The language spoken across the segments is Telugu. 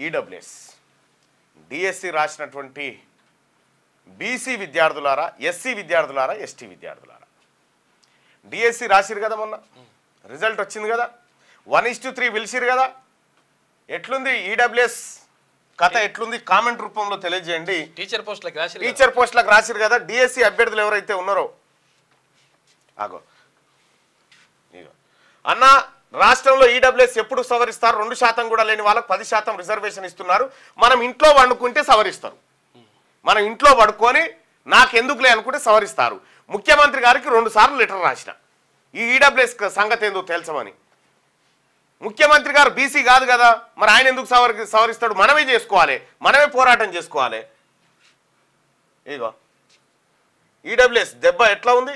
ఈడబ్ల్యూఎస్ డిఎస్సి రాసినటువంటి బీసీ విద్యార్థులారా, ఎస్సీ విద్యార్థులారా, ఎస్టీ విద్యార్థులారా, డిఎస్సి రాసిరు కదా, మొన్న రిజల్ట్ వచ్చింది కదా, 1:3 పిలిచిరు కదా, ఎట్లుంది ఈడబ్ల్యూఎస్ కథ ఎట్లుంది కామెంట్ రూపంలో తెలియజేయండి. టీచర్ పోస్టులకు రాసిరు కదా, డిఎస్సి అభ్యర్థులు ఎవరైతే ఉన్నారో ఆగో ఇగో అన్న, రాష్ట్రంలో ఈడబ్ల్యూఎస్ ఎప్పుడు సవరిస్తారు? 2% కూడా లేని వాళ్ళకు 10% రిజర్వేషన్ ఇస్తున్నారు. మనం ఇంట్లో వండుకుంటే సవరిస్తారు, మనం ఇంట్లో పడుకొని నాకెందుకులే అనుకుంటే సవరిస్తారు. ముఖ్యమంత్రి గారికి 2 సార్లు లెటర్ రాసిన ఈ ఈడబ్ల్యూఎస్ సంగతి ఏందో తెలుసమని. ముఖ్యమంత్రి గారు బీసీ కాదు కదా, మరి ఆయన ఎందుకు సవరిస్తాడు? మనమే చేసుకోవాలి, మనమే పోరాటం చేసుకోవాలి. ఇగో ఈడబ్ల్యూఎస్ దెబ్బ ఎట్లా ఉంది.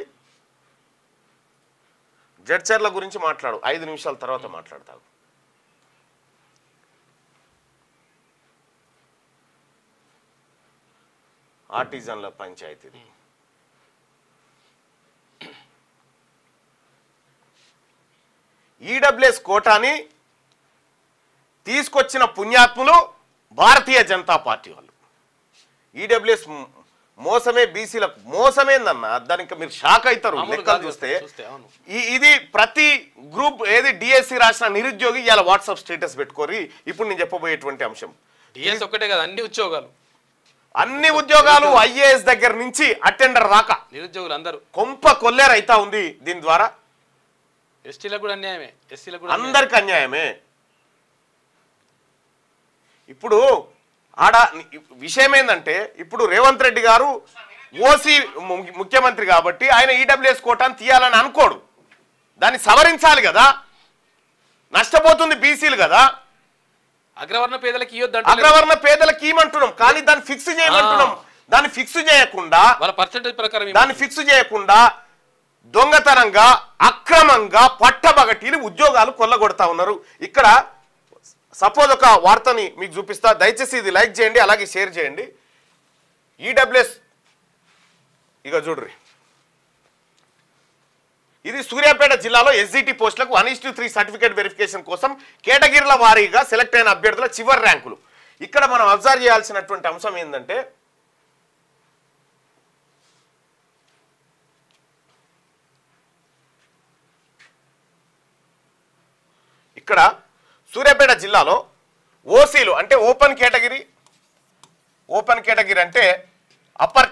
జడ్చర్ల గురించి మాట్లాడు, 5 నిమిషాల తర్వాత మాట్లాడతావు. ఆర్టిజన్ల పంచాయతీ ఈడబ్ల్యూఎస్ కోటాని తీసుకొచ్చిన పుణ్యాత్ములు భారతీయ జనతా పార్టీ వాళ్ళు. ఈడబ్ల్యూఎస్ మోసమే, బీసీలకు మోసమేందన్న, దానికి మీరు షాక్ అవుతారు లెక్కలు చూస్తే. ఇది ప్రతి గ్రూప్ ఏది డిఎస్సి రాసిన నిరుద్యోగి ఇలా వాట్సాప్ స్టేటస్ పెట్టుకోరి. ఇప్పుడు నేను చెప్పబోయేటువంటి అంశం ఒకటే కదా, అన్ని ఉద్యోగాలు ఐఏఎస్ దగ్గర నుంచి అటెండర్ దాకా నిరుద్యోగులు అందరూ కొంప కొల్లేరు అవుతా ఉంది. దీని ద్వారా ఎస్టీలకు కూడా అన్యాయమే, అందరికి అన్యాయమే. ఇప్పుడు ఆడ విషయం ఏంటంటే, ఇప్పుడు రేవంత్ రెడ్డి గారు ఓసీ ముఖ్యమంత్రి కాబట్టి ఆయన ఈడబ్ల్యూఎస్ కోటాను తీయాలని అనుకోడు, దాన్ని సవరించాలి కదా. నష్టపోతుంది బీసీలు కదా. అగ్రవర్ణ పేదలకు అగ్రవర్ణ పేదలకు ఇవ్వమంటున్నాం, కానీ దాన్ని ఫిక్స్ చేయమంటున్నాం. దాన్ని ఫిక్స్ చేయకుండా, వాళ్ళ పర్సెంటేజ్ ప్రకారం దాన్ని ఫిక్స్ చేయకుండా దొంగతనంగా అక్రమంగా పట్టబగటీలు ఉద్యోగాలు కొల్లగొడతా ఉన్నారు. ఇక్కడ సపోజ్ ఒక వార్తని మీకు చూపిస్తా, దయచేసి ఇది లైక్ చేయండి, అలాగే షేర్ చేయండి. ఈడబ్ల్యూఎస్ ఇక చూడ్రి, ఇది సూర్యాపేట జిల్లాలో ఎస్జిటి పోస్టులకు 1:3 సర్టిఫికేట్ వెరిఫికేషన్ కోసం కేటగిరీల వారీగా సెలెక్ట్ అయిన అభ్యర్థుల చివరి ర్యాంకులు. ఇక్కడ మనం అబ్జర్వ్ చేయాల్సినటువంటి అంశం ఏంటంటే, ఇక్కడ సూర్యాపేట జిల్లాలో ఓసీలు అంటే ఓపెన్ కేటగిరీ అంటే upper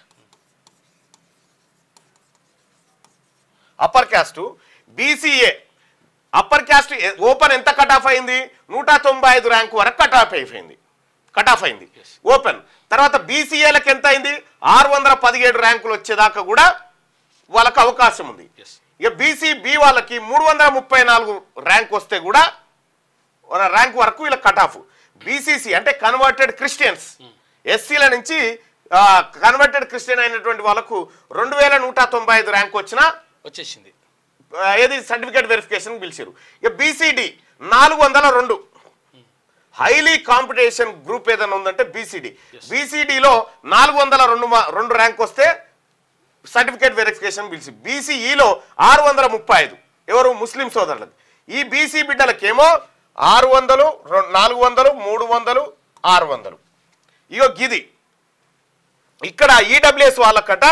caste BCA upper caste open ఎంత కట్ ఆఫ్ అయింది? 195 ర్యాంకు వరకు కట్ ఆఫ్ అయింది ఓపెన్. తర్వాత బీసీఏలకు ఎంత అయింది? 617 ర్యాంకులు వచ్చేదాకా కూడా వాళ్ళకు అవకాశం ఉంది. ఇక బీసీబీ వాళ్ళకి 334 ర్యాంక్ వస్తే కూడా ర్యాంక్ వరకు వీళ్ళకి కట్ ఆఫ్. బీసీసీ అంటే కన్వర్టెడ్ క్రిస్టియన్స్, ఎస్సీల నుంచి కన్వర్టెడ్ క్రిస్టియన్ అయినటువంటి వాళ్ళకు 2195 ర్యాంక్ వచ్చేసింది. ఏది సర్టిఫికేట్ వెరిఫికేషన్ పిలిచారు. ఇక బీసీడీ 402 హైలీ కాంపిటీషన్ గ్రూప్ ఏదైనా ఉందంటే బీసీడీలో 402 ర్యాంక్ వస్తే సర్టిఫికేట్ వెరిఫికేషన్ పిలిచి. బీసీఈలో 635 ఎవరు? ముస్లిం సోదరులకు. ఈ బీసీ బిడ్డలకేమో 600, 400, 300, 600. ఇగో గిది ఇక్కడ ఈడబ్ల్యూఎస్ వాళ్ళకట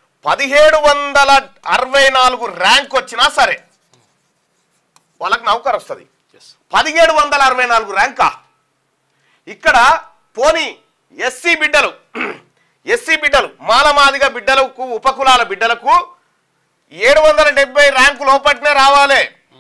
1764 ర్యాంక్ వచ్చినా సరే వాళ్ళకి నౌకర్ వస్తుంది. 1764 ర్యాంకా. ఇక్కడ పోనీ ఎస్సీ బిడ్డలు మాలమాదిగ బిడ్డలకు, ఉపకులాల బిడ్డలకు 770 ర్యాంకు లోపట్నే రావాలి.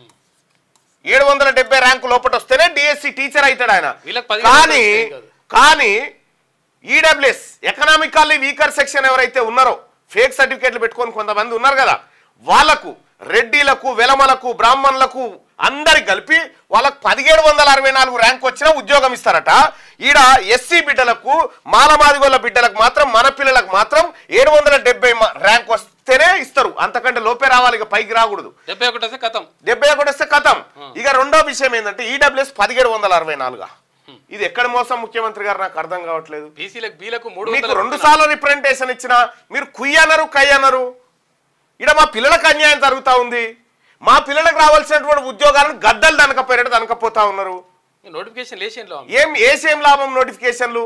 770 ర్యాంకు లోపట వస్తేనే డిఎస్సి టీచర్ అవుతాడు ఆయన. కానీ ఈడబ్ల్యూఎస్ ఎకనామికల్లీ వీకర్ సెక్షన్ ఎవరైతే ఉన్నారో, ఫేక్ సర్టిఫికేట్లు పెట్టుకొని కొంతమంది ఉన్నారు కదా, వాళ్లకు రెడ్డిలకు, వెలమలకు, బ్రాహ్మణులకు అందరికి కలిపి వాళ్ళకు 1764 ర్యాంక్ వచ్చినా ఉద్యోగం ఇస్తారట. ఈడ ఎస్సీ బిడ్డలకు, మాలమాదిగోళ్ళ బిడ్డలకు మాత్రం, మన పిల్లలకు మాత్రం 770 ర్యాంక్ వస్తేనే ఇస్తారు, అంతకంటే లోపే రావాలి, ఇక పైకి రాకూడదు. 71 వస్తే కథం. ఇక రెండో విషయం ఏంటంటే ఈడబ్ల్యూఎస్ 1764. ఇది ఎక్కడ మోసం ముఖ్యమంత్రి గారు? నాకు అర్థం కావట్లేదు. మీకు 2 సార్లు రిప్రజెంటేషన్ ఇచ్చినా మీరు కుయ్యనరు కయ్యనరు. ఇక్కడ మా పిల్లలకు అన్యాయం జరుగుతూ ఉంది. మా పిల్లలకు రావాల్సినటువంటి ఉద్యోగాలను గద్దలు దనకపోయినట్టు దనకపోతా ఉన్నారు. నోటిఫికేషన్ లేచేంలో ఏం లాభం నోటిఫికేషన్లు?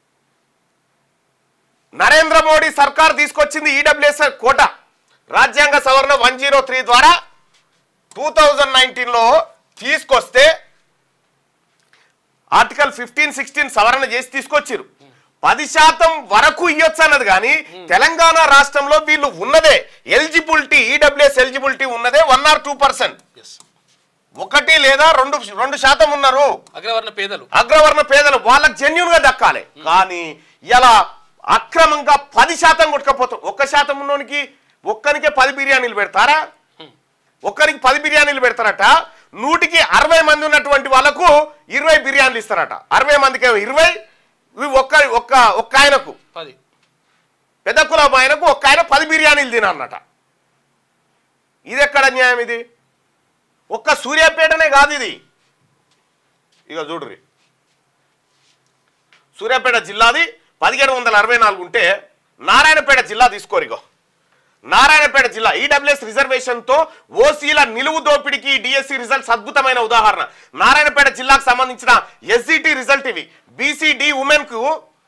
నరేంద్ర మోడీ సర్కార్ తీసుకొచ్చింది ఈడబ్ల్యూఎస్ కోట రాజ్యాంగ సవరణ 103 ద్వారా 2019లో తీసుకొస్తే ఆర్టికల్ 15, 16 సవరణ చేసి తీసుకొచ్చారు. 10% వరకు ఇవ్వచ్చు అన్నది. కానీ తెలంగాణ రాష్ట్రంలో వీళ్ళు ఉన్నదే ఎలిజిబిలిటీ, ఈడబ్ల్యూఎస్ ఎలిజిబిలిటీ ఉన్నదే 1 or 2%, 1 లేదా 2% ఉన్నారు అగ్రవర్ణ పేదలు. వాళ్ళకి జెన్యూన్ గా దక్కాలి. కానీ ఇలా అక్రమంగా 10% కొట్టుకపోతాం. 1% ఉన్నోనికి ఒక్కరికే 10 బిర్యానీలు పెడతారా? ఒక్కరికి 10 బిర్యానీలు పెడతారట. 100కి 60 మంది ఉన్నటువంటి వాళ్ళకు 20 బిర్యానీలు ఇస్తారట. 60 మందికి 20, ఒక్క ఆయనకు 10, పెద్ద కులం ఆయనకు ఒక్క ఆయన 10 బిర్యానీలు తినన్నట. ఇది ఎక్కడ న్యాయం? ఇది ఒక్క సూర్యాపేటనే కాదు ఇది. ఇక చూడ్రి, సూర్యాపేట జిల్లాది 1764 ఉంటే నారాయణపేట జిల్లా తీసుకోరిగో. నారాయణపేట జిల్లా ఈడబ్ల్యూఎస్ రిజర్వేషన్ తో ఓసీల నిలువు దోపిడికి డిఎస్సి రిజల్ట్స్ అద్భుతమైన ఉదాహరణ. నారాయణపేట జిల్లాకు సంబంధించిన ఎస్జిటి రిజల్ట్ ఇవి. బీసీడి ఉమెన్ కు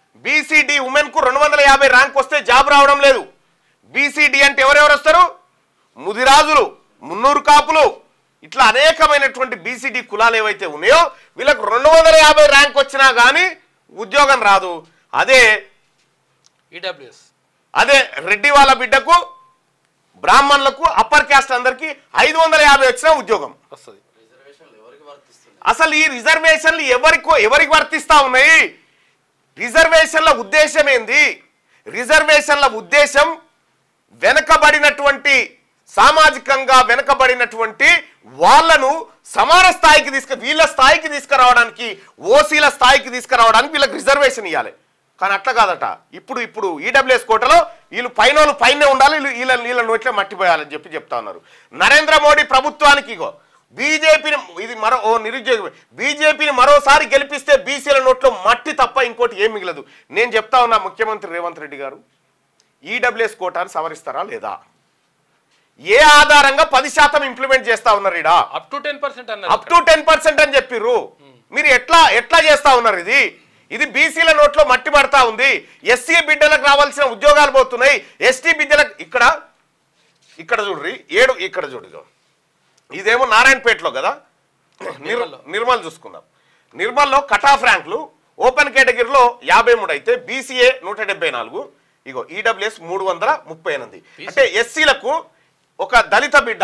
250 ర్యాంక్ వస్తే జాబ్ రావడం లేదు. బీసీడి అంటే ఎవరెవరు వస్తారు? ముదిరాజులు, మున్నూరు కాపులు, ఇట్లా అనేకమైనటువంటి బీసీడి కులాలు ఏవైతే ఉన్నాయో వీళ్ళకు 250 ర్యాంక్ వచ్చినా కానీ ఉద్యోగం రాదు. అదే ఈడబ్ల్యూఎస్, అదే రెడ్డి వాళ్ళ బిడ్డకు, బ్రాహ్మణులకు, అప్పర్ క్యాస్ట్ అందరికి 550 వచ్చినా ఉద్యోగం వస్తుంది. అసలు ఈ రిజర్వేషన్లు ఎవరికి వర్తిస్తా ఉన్నాయి? రిజర్వేషన్ల ఉద్దేశం ఏంది? రిజర్వేషన్ల ఉద్దేశం వెనకబడినటువంటి, సామాజికంగా వెనకబడినటువంటి వాళ్ళను సమాన స్థాయికి వీళ్ళ స్థాయికి తీసుకురావడానికి, ఓసీల స్థాయికి తీసుకురావడానికి వీళ్ళకి రిజర్వేషన్ ఇవ్వాలి. కానీ అట్లా కాదట. ఇప్పుడు ఈడబ్ల్యూఎస్ కోటలో వీళ్ళు పైనే ఉండాలి, వీళ్ళ నోట్లే మట్టిపోయాలని చెప్తా ఉన్నారు. నరేంద్ర మోడీ ప్రభుత్వానికి ఇగో బీజేపీని, ఇది నిరుద్యోగం, బీజేపీని మరోసారి గెలిపిస్తే బీసీల నోట్లో మట్టి తప్ప ఇంకోటి ఏం మిగలదు. నేను చెప్తా ఉన్నా, ముఖ్యమంత్రి రేవంత్ రెడ్డి గారు ఈడబ్ల్యూఎస్ కోటాను సవరిస్తారా లేదా? ఏ ఆధారంగా 10% ఇంప్లిమెంట్ చేస్తా ఉన్నారు? ఇడా అప్ టు 10% అని చెప్పిర్రు. మీరు ఎట్లా చేస్తా ఉన్నారు? ఇది బీసీల నోట్లో మట్టి పడతా ఉంది. ఎస్సీ బిడ్డలకు రావాల్సిన ఉద్యోగాలు పోతున్నాయి. ఎస్టీ బిడ్డలకు ఇక్కడ చూడ్రి, ఇక్కడ చూడు, ఇదేమో నారాయణపేటలో కదా. నిర్మల్ చూసుకుందాం. నిర్మల్లో కట్ ఆఫ్ ర్యాంకులు ఓపెన్ కేటగిరీలో 53 అయితే బీసీఏ 174, ఇగో ఈడబ్ల్యూఎస్ 338. అంటే ఎస్సీలకు ఒక దళిత బిడ్డ,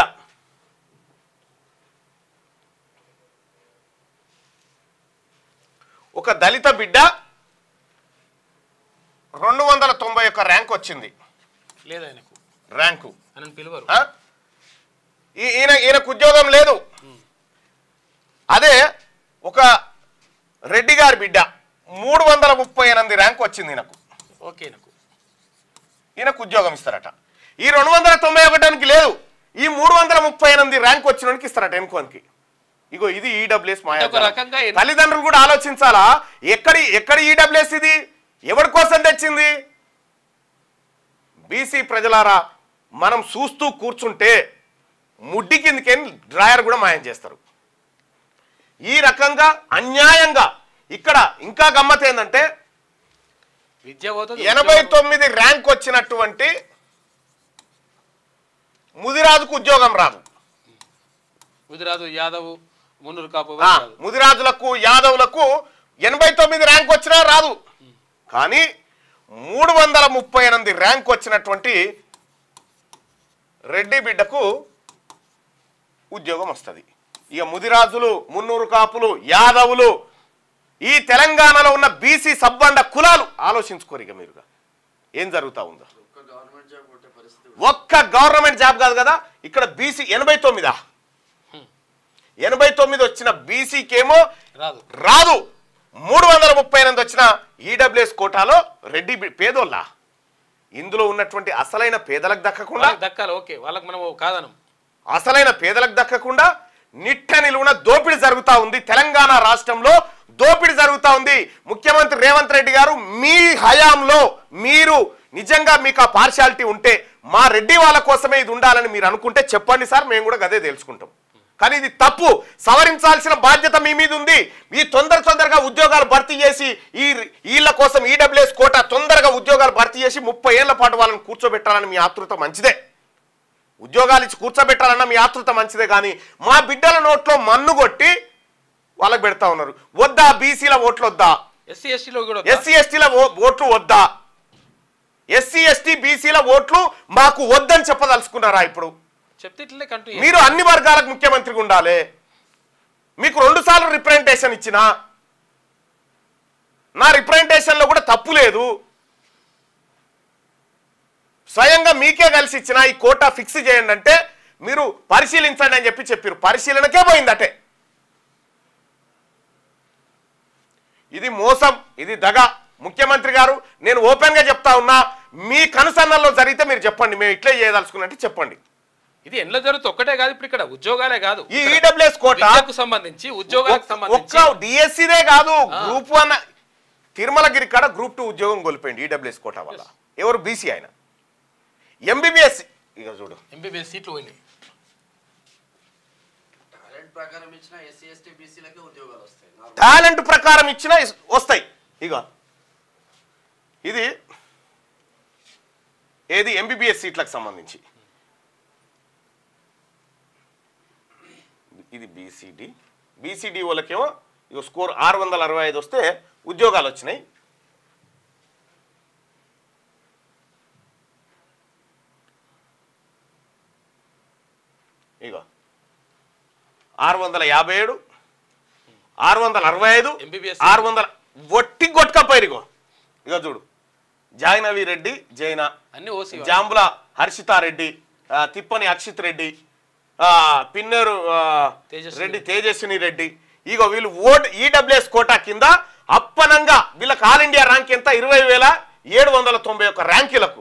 ఒక దళిత బిడ్డ 291 ర్యాంక్ వచ్చింది. ర్యాంకు ఈయనకు ఉద్యోగం లేదు. అదే ఒక రెడ్డి గారి బిడ్డ 338 ర్యాంక్ వచ్చింది ఈయనకు ఉద్యోగం ఇస్తారట. ఈ 291కి లేదు, ఈ 338 ర్యాంక్ వచ్చినోనికి ఇస్తారట ఎన్కోనికి. ఇగో ఇది ఈడబ్ల్యూఎస్ మాయా. తల్లిదండ్రులు కూడా ఆలోచించాలా, ఎక్కడి ఈడబ్ల్యూఎస్ ఇది, ఎవరి కోసం తెచ్చింది? బీసీ ప్రజలారా, మనం చూస్తూ కూర్చుంటే ముడ్డి కిందకేని డ్రాయర్ కూడా మాయం చేస్తారు. ఈ రకంగా అన్యాయంగా ఇక్కడ ఇంకా గమ్మత్ ఏంటంటే 89 ర్యాంక్ వచ్చినటువంటి ముదిరాజుకు ఉద్యోగం రాదు. ముదిరాజు, యాదవ్, మున్నూరు కాపు, ముదిరాజులకు, యాదవులకు 89 ర్యాంక్ వచ్చినా రాదు. కానీ 338 ర్యాంక్ వచ్చినటువంటి రెడ్డి బిడ్డకు ఉద్యోగం వస్తుంది. ఇక ముదిరాజులు, మున్నూరు కాపులు, యాదవులు, ఈ తెలంగాణలో ఉన్న బీసీ సబ్బండ కులాలు ఆలోచించుకోరు ఇక మీరుగా ఏం జరుగుతా ఉందో. ఒక్క గవర్నమెంట్ జాబ్ కాదు కదా ఇక్కడ బీసీ 89 వచ్చిన బీసీకేమో రాదు. 338 వచ్చిన ఈడబ్ల్యూఎస్ కోటాలో రెడ్డి పేదోళ్ళ. ఇందులో ఉన్నటువంటి అసలైన పేదలకు దక్కకుండా, అసలైన పేదలకు దక్కకుండా నిట్ట నిలువున దోపిడీ జరుగుతా ఉంది. తెలంగాణ రాష్ట్రంలో దోపిడీ జరుగుతా ఉంది. ముఖ్యమంత్రి రేవంత్ రెడ్డి గారు మీ హయాంలో మీరు నిజంగా మీకు ఆ పార్షాలిటీ ఉంటే, మా రెడ్డి వాళ్ళ కోసమే ఇది ఉండాలని మీరు అనుకుంటే చెప్పండి సార్, మేము కూడా గదే తెలుసుకుంటాం. కానీ ఇది తప్పు. సవరించాల్సిన బాధ్యత మీ మీద ఉంది. ఈ తొందరగా ఉద్యోగాలు భర్తీ చేసి వీళ్ళ కోసం ఈడబ్ల్యూఎస్ కోటా తొందరగా ఉద్యోగాలు భర్తీ చేసి 30 ఏళ్ల పాటు వాళ్ళని కూర్చోబెట్టాలని మీ ఆతృత మంచిదే. ఉద్యోగాలు ఇచ్చి కూర్చోబెట్టాలన్న మీ ఆతృత మంచిదే. కానీ మా బిడ్డల నోట్లో మన్ను కొట్టి వాళ్ళకి పెడతా ఉన్నారు. వద్దా? బీసీల ఓట్లు వద్దా? ఎస్సీ ఎస్టీల ఓట్లు వద్దా? ఎస్సీ ఎస్టీ బీసీల ఓట్లు మాకు వద్దని చెప్పదలుచుకున్నారా? ఇప్పుడు మీరు అన్ని వర్గాలకు ముఖ్యమంత్రిగా ఉండాలి. మీకు 2 సార్లు రిప్రజెంటేషన్ ఇచ్చిన నా రిప్రజెంటేషన్ లో కూడా తప్పు లేదు. స్వయంగా మీకే కలిసి ఇచ్చిన ఈ కోటా ఫిక్స్ చేయండి అంటే మీరు పరిశీలించండి అని చెప్పారు. పరిశీలనకే పోయిందటే. ఇది మోసం, ఇది దగ. ముఖ్యమంత్రి గారు, నేను ఓపెన్ గా చెప్తా ఉన్నా, మీ కనుసన్నల్లో జరిగితే మీరు చెప్పండి, మేము ఇట్లే చేయదలుచుకున్నట్టు చెప్పండి. ఇది ఎట్లా జరుగుతుంది? ఒక్కటే కాదు, ఇప్పుడు ఇక్కడ ఉద్యోగాలే కాదు, ఈ ఈడబ్ల్యూఎస్ కోటాకు సంబంధించి ఉద్యోగాలకు సంబంధించి ఒక్క డిఎస్సీదే కాదు, గ్రూప్ 1 తిరుమలగిరి కాడ గ్రూప్ 2 ఉద్యోగం కోల్పోయింది ఈడబ్ల్యూఎస్ కోటా వల్ల. ఎవరు? బీసీ ఆయన. ఎంబీబీఎస్ ఇక చూడు, ఎంబీబీఎస్ సీట్లు పోయినాయి. టాలెంట్ ప్రకారం ఇచ్చినా వస్తాయి. ఇక ఇది ఏది ఎంబీబీఎస్ సీట్లకు సంబంధించి. ఇది బీసీడీ వాళ్ళకేమో ఇక స్కోర్ 665 వస్తే ఉద్యోగాలు వచ్చినాయి. ఇక 657, 665, 600 ఒట్టి కొట్టుకపోయారు. ఇక చూడు, జాహ్నవి రెడ్డి జైనా, జాంబుల హర్షితారెడ్డి, తిప్పని అక్షిత్ రెడ్డి, పిన్నేరు రెడ్డి తేజస్విని రెడ్డి. ఇక వీళ్ళు ఈడబ్ల్యూఎస్ కోటా కింద అప్పనంగా వీళ్ళకి ఆల్ ఇండియా ర్యాంక్ ఎంత? 20,791 ర్యాంకులకు.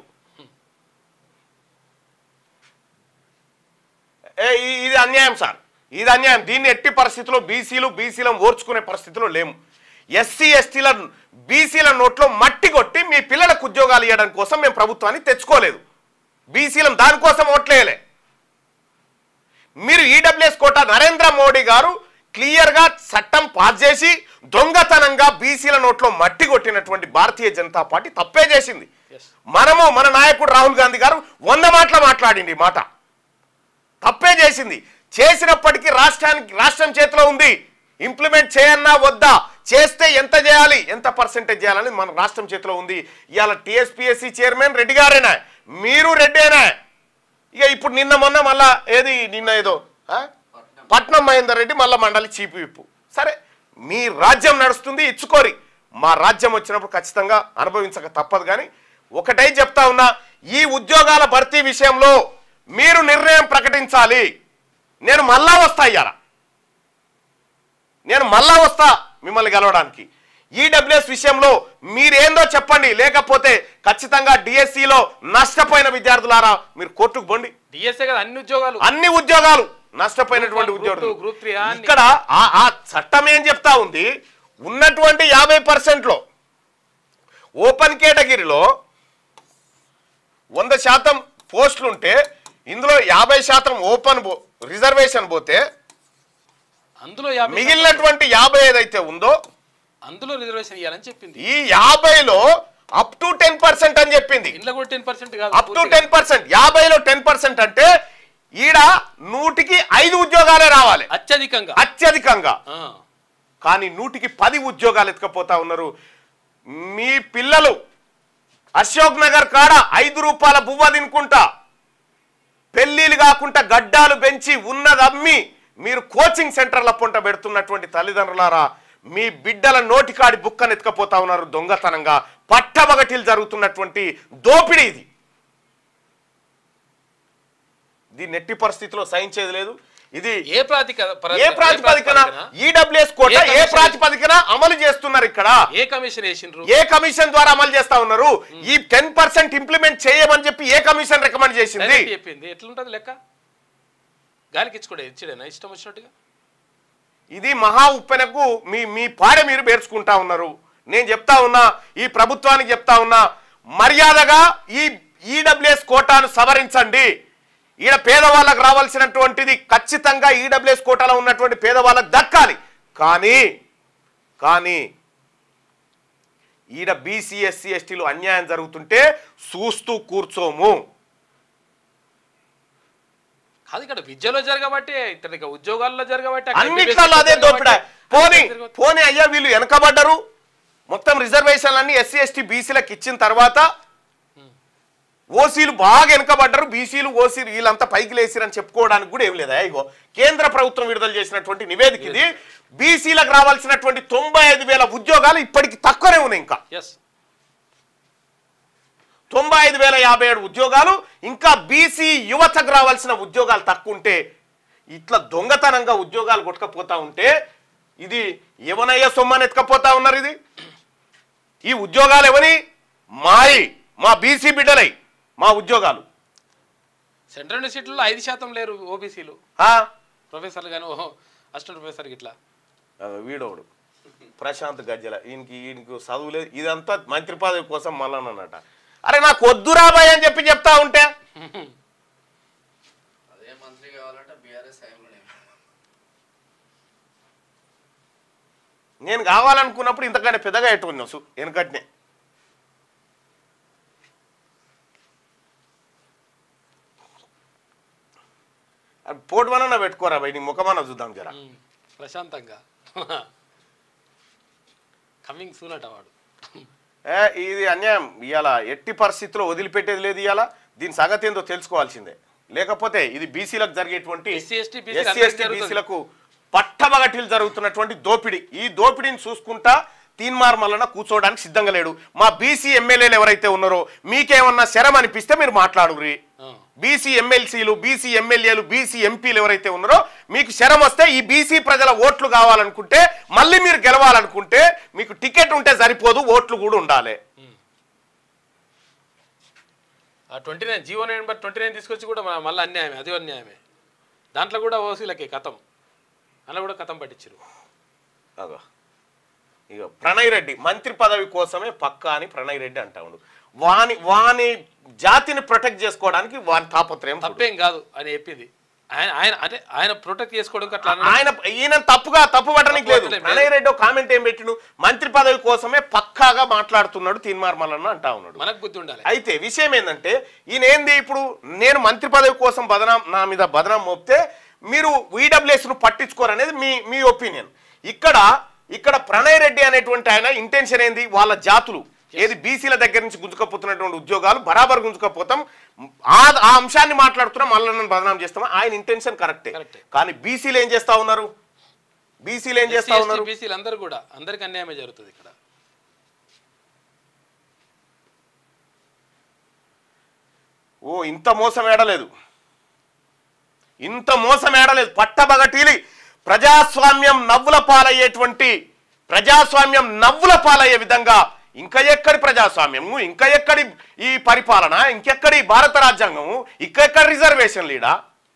ఇది అన్యాయం సార్, ఇది అన్యాయం. దీన్ని ఎట్టి పరిస్థితుల్లో బీసీలను ఓర్చుకునే పరిస్థితిలో లేము. ఎస్సీ ఎస్టీల బీసీల నోట్లో మట్టి కొట్టి మీ పిల్లలకు ఉద్యోగాలు ఇవ్వడం కోసం మేము ప్రభుత్వాన్ని తెచ్చుకోలేదు. బీసీలను దానికోసం ఓట్లేయలే. మీరు ఈడబ్ల్యూఎస్ కోటా నరేంద్ర మోడీ గారు క్లియర్గా చట్టం పాస్ చేసి దొంగతనంగా బీసీల నోట్లో మట్టి కొట్టినటువంటి భారతీయ జనతా పార్టీ తప్పే చేసింది. మన నాయకుడు రాహుల్ గాంధీ గారు 100 మాటలు మాట్లాడింది. మాట తప్పే చేసింది. చేసినప్పటికీ రాష్ట్రం చేతిలో ఉంది. ఇంప్లిమెంట్ చేయన్నా వద్దా, చేస్తే ఎంత చేయాలి, ఎంత పర్సెంటేజ్ చేయాలని మన రాష్ట్రం చేతిలో ఉంది. ఇవాళ టీఎస్పీఎస్సీ చైర్మన్ రెడ్డి గారేనా, మీరు రెడ్డేనా? ఇక ఇప్పుడు నిన్న మొన్న మళ్ళా నిన్న ఏదో పట్నం మహేందర్ రెడ్డి మళ్ళా మండలి చీపు విప్పు. సరే, మీ రాజ్యం నడుస్తుంది, ఇచ్చుకోరి. మా రాజ్యం వచ్చినప్పుడు ఖచ్చితంగా అనుభవించక తప్పదు. కానీ ఒకటై చెప్తా ఉన్నా, ఈ ఉద్యోగాల భర్తీ విషయంలో మీరు నిర్ణయం ప్రకటించాలి. నేను మళ్ళా వస్తా మిమ్మల్ని గెలవడానికి. ఈడబ్ల్యూఎస్ విషయంలో మీరేందో చెప్పండి, లేకపోతే ఖచ్చితంగా డిఎస్సిలో నష్టపోయిన విద్యార్థులారా మీరు కోర్టుకు పోండి. అన్ని ఉద్యోగాలు నష్టపోయినటువంటి ఉద్యోగులు. ఇక్కడ ఆ చట్టం ఏం చెప్తా ఉంది, ఉన్నటువంటి 50%లో ఓపెన్ కేటగిరీలో 100% పోస్టులుంటే ఇందులో 50% ఓపెన్ రిజర్వేషన్ పోతే అందులో మిగిలినటువంటి 50 ఏదైతే ఉందో అందులో రిజర్వేషన్ ఇవ్వాలని చెప్పింది. ఈ 50లో అప్ టు 10% అని చెప్పింది. ఇందులో కూడా 10% కాదు, అప్ టు 10%. 50లో 10% అంటే ఈడ 100కి 5 ఉద్యోగాలే రావాలి అత్యధికంగా. కానీ 100కి 10 ఉద్యోగాలు ఎత్తుకపోతా ఉన్నారు. మీ పిల్లలు అశోక్ నగర్ కాడ 5 రూపాయల బువ్వ తినుకుంటా, పెళ్లిలు కాకుండా గడ్డాలు పెంచి ఉన్నదమ్మి మీరు కోచింగ్ సెంటర్ల పొంట పెడుతున్నటువంటి తల్లిదండ్రులారా, మీ బిడ్డల నోటికాడి బుక్కను ఎత్తుకపోతా ఉన్నారు దొంగతనంగా. పట్టబగటిలు జరుగుతున్నటువంటి దోపిడీ ఇది. నెట్టి పరిస్థితిలో సహించేది లేదు. ఇది ఏ ప్రాతిపదికన ఈడబ్ల్యూఎస్ కోటా ఏ ప్రాతిపదికన అమలు చేస్తున్నారు? ఇక్కడ ఏ కమిషన్ ద్వారా అమలు చేస్తా ఉన్నారు? ఈ 10% ఇంప్లిమెంట్ చేయమని చెప్పి ఏ కమిషన్ రికమెండ్ చేసింది? ఎట్లుంటది లెక్క? గాలికి ఇచ్చుకోడే ఇష్టం వచ్చినట్టుగా. ఇది మహా ఉప్పెనకు మీ పాడ మీరు పేర్చుకుంటా ఉన్నారు. నేను చెప్తా ఉన్నా, ఈ ప్రభుత్వానికి చెప్తా ఉన్నా, మర్యాదగా ఈ ఈడబ్ల్యూఎస్ కోటాను సవరించండి. ఈడ పేదవాళ్ళకు రావాల్సినటువంటిది ఖచ్చితంగా ఈడబ్ల్యూఎస్ కోటాలో ఉన్నటువంటి పేదవాళ్ళకు దక్కాలి. కానీ ఈడ బీసీ ఎస్సీ ఎస్టీలు అన్యాయం జరుగుతుంటే చూస్తూ కూర్చోము. కాదు ఇక్కడ విద్యలో జరగబట్టే, ఇక్కడ ఉద్యోగాల్లో జరగబట్టే, అన్నిట్లలో అదే దోపిడా. పోనీ అయ్యా వీళ్ళు వెనకబడ్డరు, మొత్తం రిజర్వేషన్లన్నీ ఎస్సీ ఎస్టీ బీసీలకు ఇచ్చిన తర్వాత ఓసీలు బాగా వెనకబడ్డరు, బీసీలు ఓసీలు వీళ్ళంతా పైకి లేసిరని చెప్పుకోవడానికి కూడా ఏం లేదా? ఇగో కేంద్ర ప్రభుత్వం విడుదల చేసినటువంటి నివేదిక ఇది. బీసీలకు రావాల్సినటువంటి 95,000 ఉద్యోగాలు ఇప్పటికి తక్కువనే ఉన్నాయి. ఇంకా 95,057 ఉద్యోగాలు, ఇంకా బీసీ యువతకు రావాల్సిన ఉద్యోగాలు తక్కువ ఉంటే, ఇట్లా దొంగతనంగా ఉద్యోగాలు కొట్టుకపోతా ఉంటే ఇది ఎవనయ్య సొమ్మని ఎత్తుకపోతా ఉన్నారు. ఈ ఉద్యోగాలు ఎవరి మా బీసీ బిడ్డలై మా ఉద్యోగాలు. సెంట్రల్ యూనివర్సిటీలో 5% లేరు ఓబీసీలు, ప్రొఫెసర్లు కానీ అసిస్టెంట్ ప్రొఫెసర్ ఇట్లా. వీడోడు ప్రశాంత్ గజ్జల ఈయనకి చదువు లేదు, ఇదంతా మంత్రి పదవి కోసం మళ్ళా అన్నట. అరే నాకు వద్దు రాబాయ్ అని చెప్తా ఉంటే నేను కావాలనుకున్నప్పుడు ఇంతకంటే పెద్దగా ఎట్టుకున్నావు వెనకట్నే. పోటువనన్నా పెట్టుకోరా బయట, నీ ముఖమన్నా చూద్దాం జరా ప్రశాంతంగా. కమింగ్ సూన్ అట వాడు. ఇది అన్యాయం. ఇవాళ ఎట్టి పరిస్థితుల్లో వదిలిపెట్టేది లేదు. ఇవాళ దీని సంగతి ఏందో తెలుసుకోవాల్సిందే. లేకపోతే ఇది బీసీలకు జరిగేటువంటి ఎస్సీ ఎస్టీ బీసీలకు పట్టబగటిలు జరుగుతున్నటువంటి దోపిడీ. ఈ దోపిడీని చూసుకుంటా తీన్మార్ మల్లన్న కూర్చోవడానికి సిద్ధంగా లేడు. మా బీసీ ఎమ్మెల్యేలు ఎవరైతే ఉన్నారో మీకేమన్నా శరం అనిపిస్తే మీరు మాట్లాడుర్రి. బీసీ ఎమ్మెల్సీలు, బీసీ ఎమ్మెల్యేలు, బీసీ ఎంపీలు ఎవరైతే ఉన్నారో మీకు శరం వస్తే, ఈ బీసీ ప్రజల ఓట్లు కావాలనుకుంటే, మళ్ళీ మీరు గెలవాలనుకుంటే మీకు టికెట్ ఉంటే సరిపోదు, ఓట్లు కూడా ఉండాలి. 29 జీవో నెంబర్ 29 తీసుకొచ్చి కూడా మళ్ళీ అన్యాయమే, అది అన్యాయమే. దాంట్లో కూడా ఓసీలకి కథం, అలా కూడా కథం పట్టించారు. అదో ఇక ప్రణయ్ రెడ్డి మంత్రి పదవి కోసమే పక్కా అని ప్రణయ్ రెడ్డి అంటా ఉండు. వాని జాతిని ప్రొటెక్ట్ చేసుకోవడానికి వాని తాపత్రయం తప్పేం కాదు అని చెప్పింది. ఆయన ప్రొటెక్ట్ చేసుకోవడం ఈయన తప్పు పట్టడానికి లేదు. ప్రణయ్ రెడ్డి ఒక కామెంట్ ఏం పెట్టిను, మంత్రి పదవి కోసమే పక్కాగా మాట్లాడుతున్నాడు తీన్మార్ మల్లన్న అంటా ఉన్నాడు. మనకు బుద్ధి ఉండాలి. అయితే విషయం ఏంటంటే ఈయన ఏంది, ఇప్పుడు నేను మంత్రి పదవి కోసం నా మీద బదనాం మోపితే మీరు ఈడబ్ల్యూఎస్ ను పట్టించుకోరనేది మీ ఒపీనియన్. ఇక్కడ ప్రణయ్ రెడ్డి అనేటువంటి ఆయన ఇంటెన్షన్ ఏంది, వాళ్ళ జాతులు ఏది బీసీల దగ్గర నుంచి గుంజుకపోతున్నటువంటి ఉద్యోగాలు బరాబర్ గుంజుకపోతాం, ఆ అంశాన్ని మాట్లాడుతున్నాం, మళ్ళీ నన్ను బదనాం చేస్తాం. ఆయన ఇంటెన్షన్ కరెక్టే. కానీ బీసీలు ఏం చేస్తా ఉన్నారు, బీసీలు అందరూ కూడా అందరికి అన్యాయమే జరుగుతుంది ఇక్కడ. ఇంత మోసం ఏడలేదు, పట్టబగటీలి ప్రజాస్వామ్యం నవ్వుల పాలయ్యే విధంగా ఇంకా ఎక్కడి ప్రజాస్వామ్యము, ఇంకా ఎక్కడి ఈ పరిపాలన, ఇంకెక్కడి భారత రాజ్యాంగము, ఇంకెక్కడి రిజర్వేషన్ లీడా.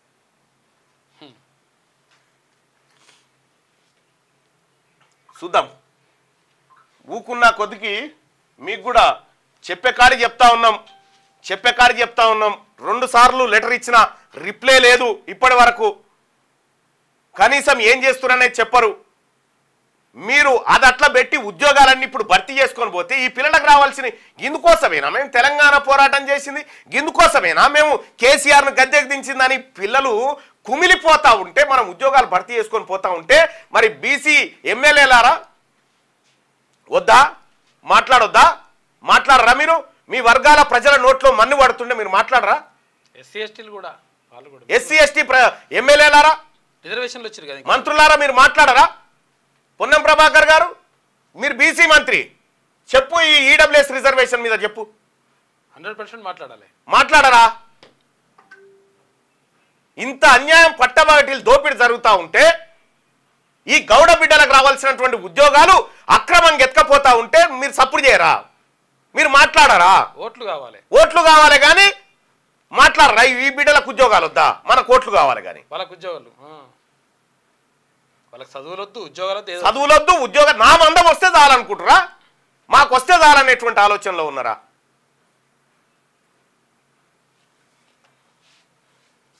చూద్దాం. ఊకున్న కొద్దికి మీకు కూడా చెప్పే కాడికి చెప్తా ఉన్నాం. 2 సార్లు లెటర్ ఇచ్చిన రిప్లై లేదు ఇప్పటి వరకు. కనీసం ఏం చేస్తున్నారనేది చెప్పరు. మీరు అది అట్లా పెట్టి ఉద్యోగాలన్నీ ఇప్పుడు భర్తీ చేసుకొని పోతే ఈ పిల్లలకు రావాల్సిన ఇందుకోసమేనా మేము తెలంగాణ పోరాటం చేసింది, ఇందుకోసమేనా మేము కేసీఆర్ను గద్దెకు దించిందని పిల్లలు కుమిలిపోతా ఉంటే, మనం ఉద్యోగాలు భర్తీ చేసుకొని పోతా ఉంటే, మరి బీసీ ఎమ్మెల్యేలారా వద్దా, మాట్లాడరా మీరు? మీ వర్గాల ప్రజల నోట్లో మన్ను పడుతుంటే మీరు మాట్లాడరా? ఎస్సీ ఎస్టీ ఎమ్మెల్యేలారా, రిజర్వేషన్లు వచ్చారు కదా, మంత్రులారా మీరు మాట్లాడరా? పొన్నం ప్రభాకర్ గారు మీరు బీసీ మంత్రి, చెప్పు ఈ ఈడబ్ల్యూఎస్ రిజర్వేషన్ మీద చెప్పు. 100% మాట్లాడరా? ఇంత అన్యాయం పట్టబగటిలు దోపిడీ జరుగుతూ ఉంటే, ఈ గౌడ బిడ్డలకు రావాల్సినటువంటి ఉద్యోగాలు అక్రమంగా ఎత్తుకపోతా ఉంటే మీరు సపోర్ట్ చేయరా? మీరు మాట్లాడరా? ఓట్లు కావాలి కానీ మాట్లాడరా? ఈ బిడ్డలకు ఉద్యోగాలు వద్దా, మనకు ఓట్లు కావాలి కానీ వాళ్ళకు ఉద్యోగాలు, వాళ్ళకి చదువులొద్దు, ఉద్యోగం నా మందం వస్తే చాలనుకుంటారా? మాకు వస్తే చాలనేటువంటి ఆలోచనలో ఉన్నారా?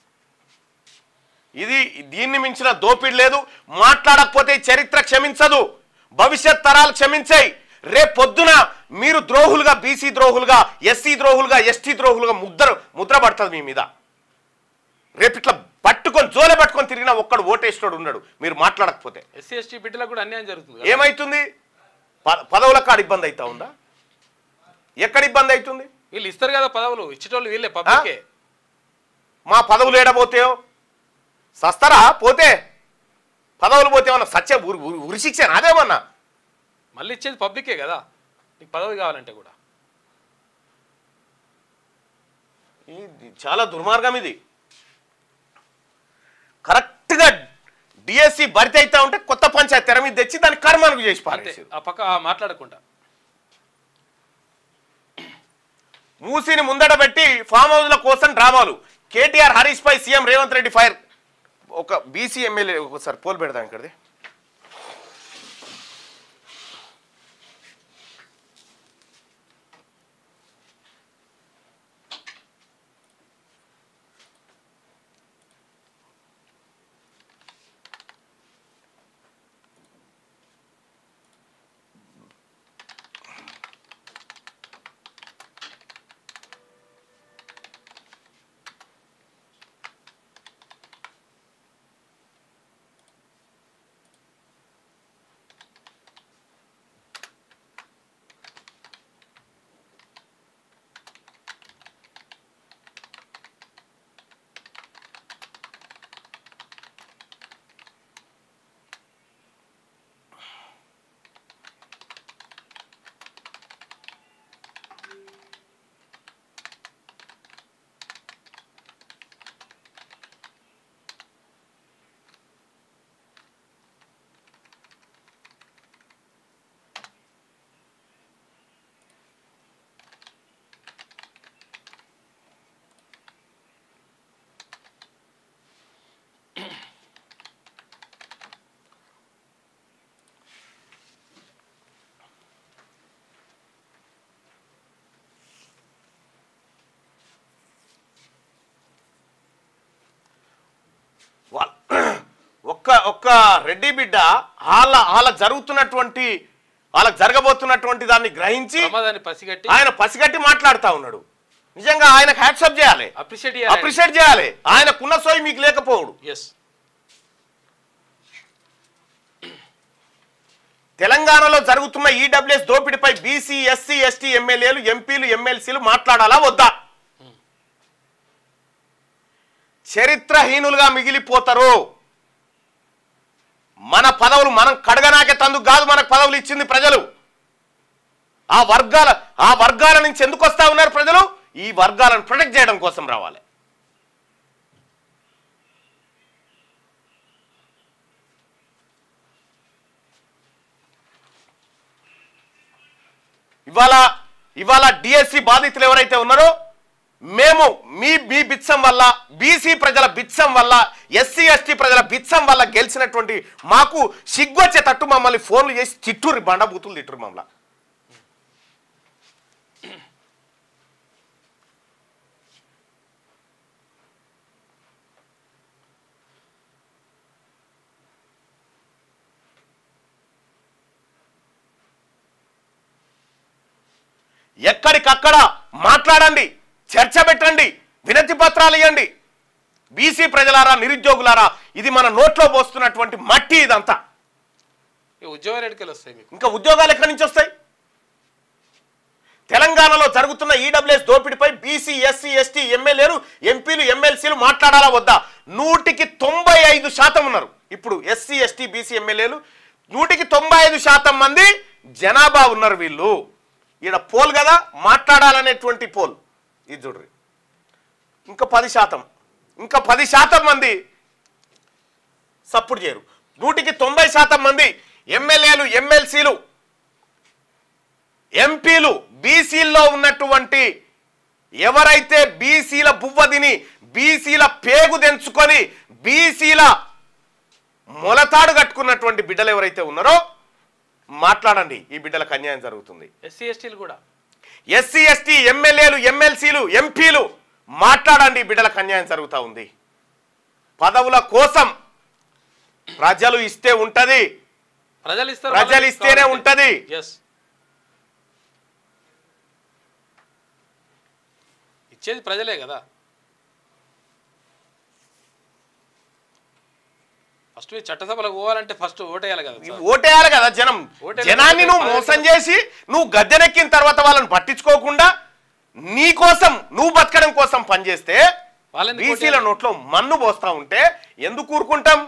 ఇది దీన్ని మించిన దోపిడి లేదు. మాట్లాడకపోతే చరిత్ర క్షమించదు, భవిష్యత్ తరాలు క్షమించాయి. రేపు పొద్దున మీరు ద్రోహులుగా, బీసీ ద్రోహులుగా, ఎస్సీ ద్రోహులుగా, ఎస్టీ ద్రోహులుగా ముద్ర పడుతుంది మీ మీద. రేపు ఇట్లా పట్టుకొని జోలే పట్టుకొని తిరిగినా ఒక్కడు ఓటేసినోడు ఉన్నాడు మీరు మాట్లాడకపోతే. ఎస్సీ ఎస్టీ బిడ్డలకు కూడా అన్యాయం జరుగుతుంది. ఏమైతుంది? పదవుల కాడ ఇబ్బంది అవుతా ఉందా? ఎక్కడ ఇబ్బంది అవుతుంది? వీళ్ళు ఇస్తారు కదా పదవులు, ఇచ్చేటోళ్ళు వీళ్ళే, పబ్లికే. మా పదవులు ఏడబోతాయో సస్తారా? పోతే పదవులు పోతే ఏమన్నా సత్య ఉరిశిక్షణ అదేమన్నా? మళ్ళీ ఇచ్చేది పబ్లికే కదా, నీకు పదవి కావాలంటే కూడా. ఇది చాలా దుర్మార్గం. ఇది కరెక్ట్గా డిఎస్సి భర్తీ అవుతా ఉంటే కొత్త పంచాయతీ తెర మీద తెచ్చి దాన్ని కర్మానికి చేసి పారేసి ఆ పక్క మాట్లాడకుండా మూసిని ముందట పెట్టి ఫామ్ హౌస్ల కోసం డ్రామాలు. కేటీఆర్ హరీష్ పై సీఎం రేవంత్ రెడ్డి ఫైర్. ఒక బీసీ ఎమ్మెల్యే ఒకసారి పోల్ పెడదాం ఇక్కడది. ఒక్క రెడ్డి బిడ్డ వాళ్ళకి జరగబోతున్నటువంటి దాన్ని గ్రహించి ఆయన పసిగట్టి మాట్లాడుతా ఉన్నాడు. నిజంగా ఆయనకు హ్యాట్సప్ చేయాలి, అప్రిషియేట్ చేయాలి. ఆయనకున్న సోయి మీకు లేకపోవడు. తెలంగాణలో జరుగుతున్న ఈడబ్ల్యూఎస్ దోపిడిపై బీసీ, ఎస్సీ, ఎస్టీ ఎమ్మెల్యేలు, ఎంపీలు, ఎమ్మెల్సీలు మాట్లాడాలా వద్దా? చరిత్రహీనులుగా మిగిలిపోతారు. మన పదవులు మనం కడగనాకే తందుకు కాదు మనకు పదవులు ఇచ్చింది ప్రజలు. ఆ వర్గాల నుంచి ఎందుకు వస్తా ఉన్నారు ప్రజలు? ఈ వర్గాలను ప్రొటెక్ట్ చేయడం కోసం రావాలి. ఇవాళ డిఎస్సి బాధితులు ఎవరైతే ఉన్నారో మేము మీ బిత్సం వల్ల, బీసీ ప్రజల బిత్సం వల్ల, ఎస్సీ ఎస్టీ ప్రజల బిత్సం వల్ల గెలిచినటువంటి మాకు సిగ్గొచ్చేటట్టు మమ్మల్ని ఫోన్లు చేసి తిట్టుర్రి, బండబూతులు తిట్టుర్రి మమ్మల్ని. ఎక్కడికక్కడ మాట్లాడండి, చర్చ పెట్టండి, వినతి పత్రాలు ఇవ్వండి. బీసీ ప్రజలారా, నిరుద్యోగులారా, ఇది మన నోట్లో పోస్తున్నటువంటి మట్టి. ఇదంతా ఉద్యోగాలు ఎక్కడికి వస్తాయి? ఇంకా ఉద్యోగాలు ఎక్కడి నుంచి వస్తాయి? తెలంగాణలో జరుగుతున్న ఈడబ్ల్యూఎస్ దోపిడిపై బీసీ, ఎస్సీ, ఎస్టీ ఎమ్మెల్యేలు, ఎంపీలు, ఎమ్మెల్సీలు మాట్లాడాలా వద్దా? 100% ఉన్నారు. ఇప్పుడు ఎస్సీ, ఎస్టీ, బీసీ ఎమ్మెల్యేలు 195% మంది జనాభా ఉన్నారు. వీళ్ళు ఈడ పోల్ కదా మాట్లాడాలనేటువంటి పోల్. ఇది చూడ్రి, ఇంకా 10% మంది సపోర్ట్ చేయరు. 190% మంది ఎమ్మెల్యేలు, ఎమ్మెల్సీలు, ఎంపీలు బీసీల్లో ఉన్నటువంటి ఎవరైతే బీసీల బువ్వదిని, బీసీల పేగు తెంచుకొని, బీసీల మొలతాడు కట్టుకున్నటువంటి బిడ్డలు ఎవరైతే ఉన్నారో మాట్లాడండి. ఈ బిడ్డలకు అన్యాయం జరుగుతుంది. ఎస్సీ ఎస్టీలు కూడా, ఎస్సీ ఎస్టీ ఎమ్మెల్యేలు, ఎమ్మెల్సీలు, ఎంపీలు మాట్లాడండి. బిడ్డలకు అన్యాయం జరుగుతూ ఉంది. పదవుల కోసం ప్రజలు ఇస్తే ఉంటది, ప్రజలు ఇస్తేనే ఉంటది. ఇచ్చేది ప్రజలే కదా. ఫస్ట్ చట్టసభలకు పోవాలంటే ఫస్ట్ ఓటేయాలి కదా. ఓటేయాలి కదా జనాన్ని నువ్వు మోసం చేసి నువ్వు గద్దెనెక్కిన తర్వాత వాళ్ళని పట్టించుకోకుండా నీ కోసం నువ్వు బతకడం కోసం పనిచేస్తే బీసీల నోట్లో మన్ను పోస్తా ఉంటే ఎందుకు ఊరుకుంటాం?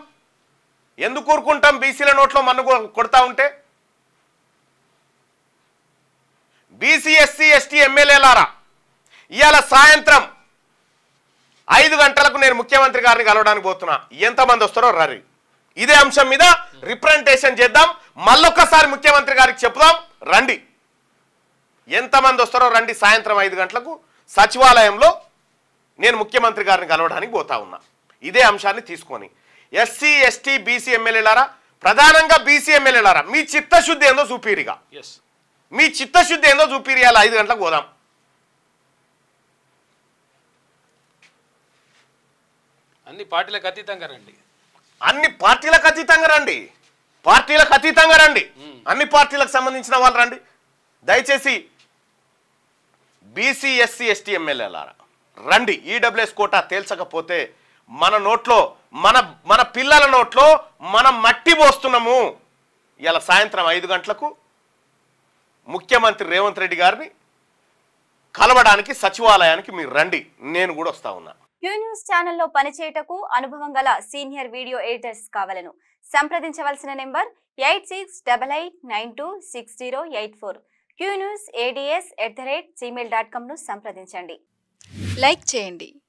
బీసీల నోట్లో మన్ను కొడతా ఉంటే? బీసీ ఎస్సీ ఎస్టీ ఎమ్మెల్యేలారా, ఇవాళ సాయంత్రం 5 గంటలకు నేను ముఖ్యమంత్రి గారిని కలవడానికి పోతున్నా. ఎంతమంది వస్తారో రండి. ఇదే అంశం మీద రిప్రజెంటేషన్ చేద్దాం. మళ్ళొక్కసారి ముఖ్యమంత్రి గారికి చెప్దాం, రండి. ఎంతమంది వస్తారో రండి. సాయంత్రం 5 గంటలకు సచివాలయంలో నేను ముఖ్యమంత్రి గారిని కలవడానికి పోతా ఉన్నా. ఇదే అంశాన్ని తీసుకొని ఎస్సీ ఎస్టీ బీసీ ఎమ్మెల్యేలారా, ప్రధానంగా బీసీ ఎమ్మెల్యేలారా, మీ చిత్తశుద్ధి ఏందో చూపిరిగా. మీ చిత్తశుద్ధి ఏందో చూపిరియాలి. 5 గంటలకు పోదాం. అన్ని పార్టీలకు అతీతంగా రండి. అన్ని పార్టీలకు అతీతంగా రండి. అన్ని పార్టీలకు సంబంధించిన వాళ్ళు రండి. దయచేసి బీసీ ఎస్సీ ఎస్టీ ఎమ్మెల్యేలారా రండి. ఈడబ్ల్యూఎస్ కోటా తేల్చకపోతే మన నోట్లో మన పిల్లల నోట్లో మనం మట్టి పోస్తున్నాము. ఇలా సాయంత్రం 5 గంటలకు ముఖ్యమంత్రి రేవంత్ రెడ్డి గారిని కలవడానికి సచివాలయానికి మీరు రండి. నేను కూడా వస్తా ఉన్నా. క్యూ న్యూస్ ఛానల్లో పనిచేయటకు అనుభవం గల సీనియర్ వీడియో ఎడిటర్స్ కావాలను సంప్రదించవలసిన నెంబర్ 8688926084. qnewsads@gmail.com ను సంప్రదించండి. లైక్ చేయండి.